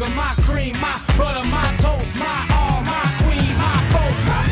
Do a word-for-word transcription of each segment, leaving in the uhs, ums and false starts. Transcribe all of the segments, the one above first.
sugar, my cream, my butter, my toast, my all, my queen, my folks. My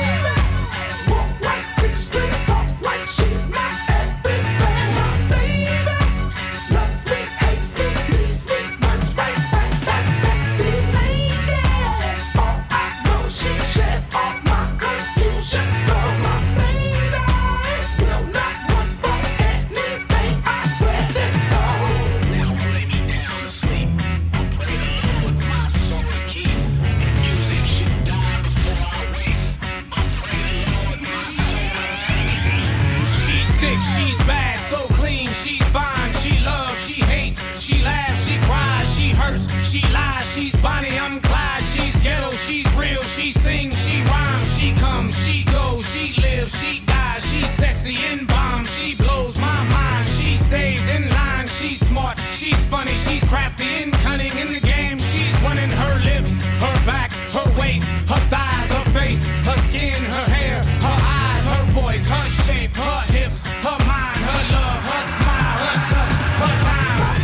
baby, walk like six strings, talk like she's my everything. My baby, loves me, hates me, leaves me, runs right back, that sexy lady. All I know, she shares all my confusion. So my baby will not want for anything, I swear this though. Lay me down to sleep, I pray the Lord my soul to keep. Music should die before I wake, I pray the Lord my soul to take. She's thick, she's bad, so clean, she's fine, she loves, she hates, she laughs, she cries, she hurts, she lies, she's Bonnie, I'm Clyde, she's ghetto, she's real, she sings, she rhymes, she comes, she goes, she lives, she dies, she's sexy in bombs, she blows my mind, she stays in line, she's smart, she's funny, she's crafty and cunning in the game, she's running her lips, her back, her waist, her thighs, her face, her skin, her hair, her eyes, her voice, her shape, her hips, her mind, her love, her smile, her touch, her time. My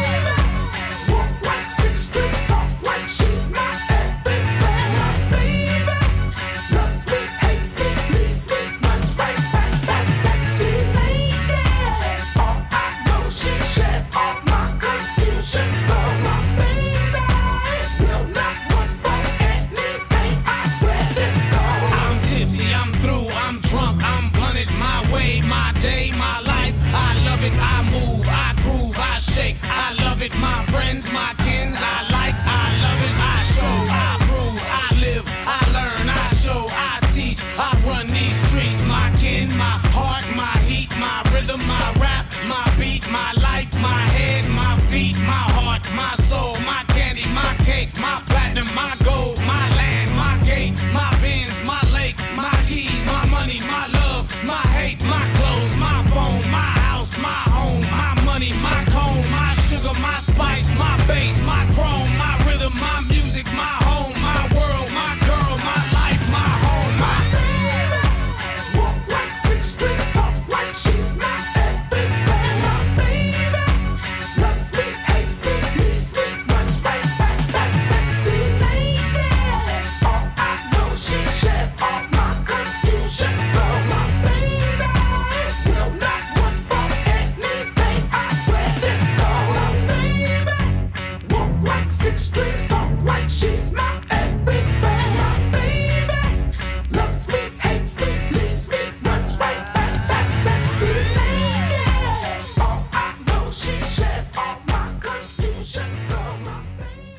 baby, walk like six strings, talk like she's my everything. My baby, loves me, hates me, leaves me, runs right back, that sexy lady. All I know, she shares all my confusion. So my baby will not want for anything, I swear this though. I'm tipsy, I'm through, I'm drunk, I'm blunted, my way, my day, my life. I love it, I move, I groove, I shake, I love it, my friends, my kins, I like, I love it, I show, I prove, I live, I learn, I show, I teach, I run these streets, my kin, my heart, my heat, my rhythm, my rap, my beat, my life, my head, my feet, my heart, my soul, my candy, my cake, my platinum, my gold, my land, my gate, my bins, my lake, my keys, my money, my love, my hate, my clothes, my phone, my house, my home, my money, my comb, my sugar, my spice, my bass, my chrome, my rhythm, my music, my home, my world, my girl, my life, my home, my baby. Walk like six strings, talk like she's my everything. My baby loves me, hates me, leaves me, runs right back, that sexy lady. All I know, she shares all my confusion. So my baby will not want for anything, I swear this though. My baby walk like six strings, talk like she's my everything. My baby loves me, hates me, leaves me, runs right back, that sexy lady. All I know, she shares all my confusion. So my baby.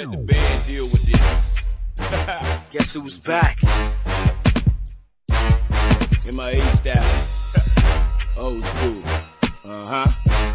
let the band deal with this. Guess who's back? In my A style. Old school. Uh-huh.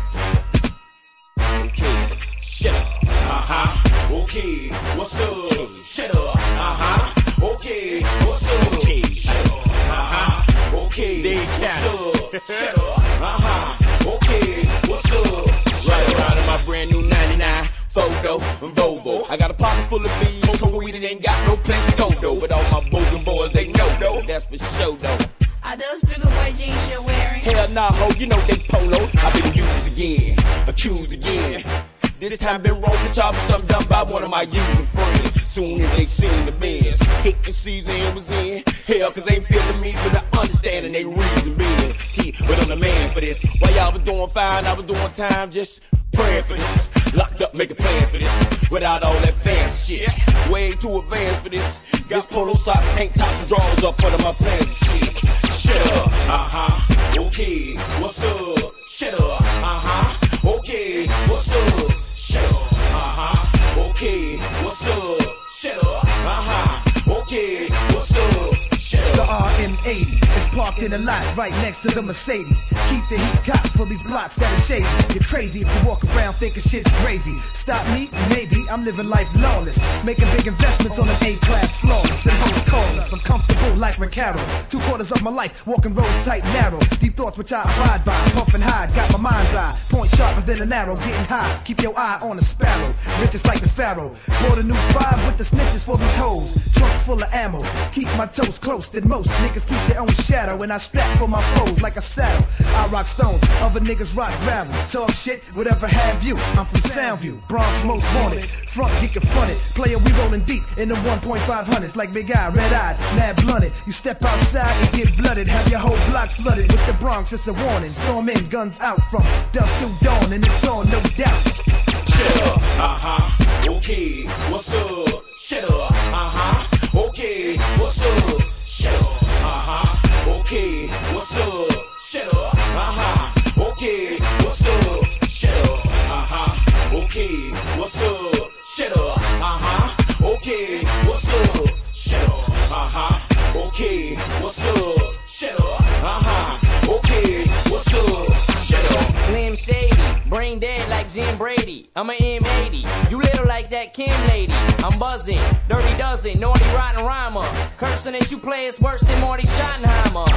Okay. Shut up. Uh-huh. Okay. What's up? Shut up. Uh-huh. Okay. What's up? Okay. Shut up. Uh-huh. Okay. What's up? Shut up. Uh-huh. Okay. What's up? Right around in my brand new ninety-nine photo Volvo. I got a pocket full of bees. Smoking weed and ain't got no place to go though. But all my bogan boys, they know though. That's for sure though. Are those bigger white jeans you're wearing? Hell nah, ho, you know they polo. I've been used again, accused again. This time been wrong for charging something done by one of my using friends. Soon as they seen the bands, hit the season was in. Hell, cause they feeling me, but I understanding they reason being. He, but I'm the man for this. While y'all was doing fine, I was doing time, just praying for this. Locked up, make a plan for this. Without all that fancy shit. Way too advanced for this. Got polo socks, tank tops, and drawers up under my plans and shit. Shut up, uh-huh, okay, what's up? Shut up, uh-huh, okay, what's up? Shut up, uh-huh, okay, what's up? Shut up, uh-huh, okay, what's up? The R M eighty is parked in a lot right next to the Mercedes. Keep the heat cocked for these blocks that are shady. You're crazy if you walk around thinking shit's gravy. Stop me? Maybe. I'm living life lawless, making big investments on an A-class flawless. And hoes callers, I'm comfortable like Ricardo. Two quarters of my life, walking roads tight and narrow. Deep thoughts which I abide by, puff and hide. Got my mind's eye, point sharper than an arrow. Getting high, keep your eye on a sparrow. Richest like the pharaoh. Bought a new five with the snitches for these hoes. Trunk full of ammo, keep my toes close to most niggas keep their own shadow, and I strap for my foes like a saddle. I rock stones, other niggas rock gravel. Talk shit, whatever have you. I'm from Soundview, Bronx most wanted. Front get confronted, player we rolling deep in the one point five hundreds like big eye, red eyed, mad blunted. You step outside and get blooded, have your whole block flooded with the Bronx. It's a warning, storm in, guns out from dusk till dawn, and it's on, no doubt. Shut up, uh-huh, okay, what's up? Shut up, uh-huh, okay, what's up? Shut up, uh-huh, okay, what's up? Shut up, uh-huh, okay, what's up? Shut up, uh-huh, okay, what's up? Shut up, uh-huh, okay, what's up? Shut up, uh-huh, okay, what's up? Shut up, uh-huh, okay, what's up? Shut up. Slim Shady, brain dead like Jim Brady. I'm a M eighty, you little like that Kim lady. I'm buzzing, dirty dozen, naughty rotten rhymer. Cursing at you players worse than Marty Schottenheimer.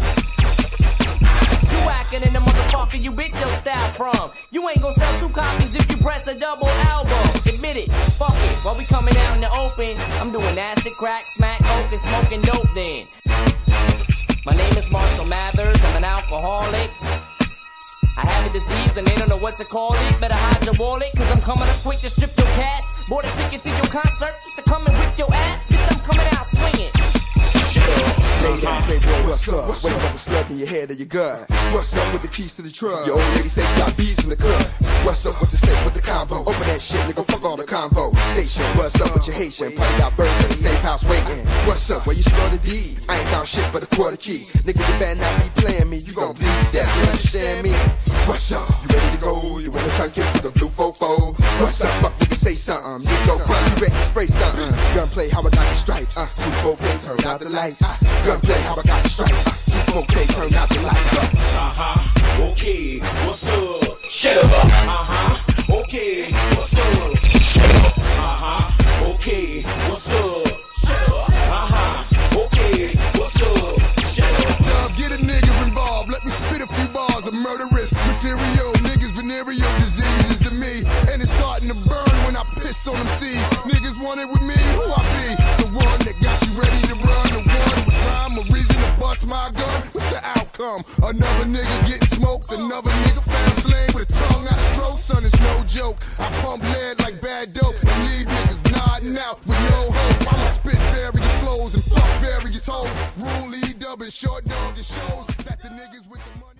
You whacking in the motherfucker you bitch your style from. You ain't gonna sell two copies if you press a double album. Admit it, fuck it, while we coming out in the open. I'm doing acid, crack, smack, coke, and smoking dope then. My name is Marshall Mathers, I'm an alcoholic. I have a disease and they don't know what to call it. Better hide your wallet, cause I'm coming up quick to strip your cash. Bought a ticket to your concert just to come and whip your ass. Bitch, I'm coming out swinging. Lay down, playboy, what's up? Wake up the slug in your head or your gut. What's up with the keys to the truck? Your old lady say you got bees in the cut. What's up with the safe with the combo? Open that shit, nigga, fuck all the conversation. What's up with your Haitian? Probably got birds in the safe house waiting. What's up, where you store the D? I ain't found shit but a quarter key. Nigga, you better not be playing me, you gon' bleed that, you understand me? What's up? You ready to go? You wanna tongue kiss with a blue fofo? What's up? Fuck, nigga, say something. Nigga, crumb, you ready to spray something? Gunplay, how I got the stripes. Uh, two, four, K, turn out the lights. Gunplay, how I got the stripes. Two, four, K, turn out the lights. Uh-huh, okay, what's up? Shut up. Uh-huh, okay, what's up? Shut up. Uh-huh, okay, what's up? Shut up. Uh-huh, okay, what's up? Shut up. Now get a nigga involved, let me spit a few bars of murderous material. Niggas venereal diseases to me, and it's starting to burn when I piss on them seeds. Niggas want it with me, who I be? The one that got you ready to run, the one with rhyme, a reason to bust my gun. What's the outcome? Another nigga getting smoked, another nigga found slain with a tongue out his throat. Son, it's no joke. I pump lead like bad dope and leave niggas nodding out with no hope. I'ma spit various flows and fuck various hoes. Rule E, dub and short dog, it shows that the niggas with the money.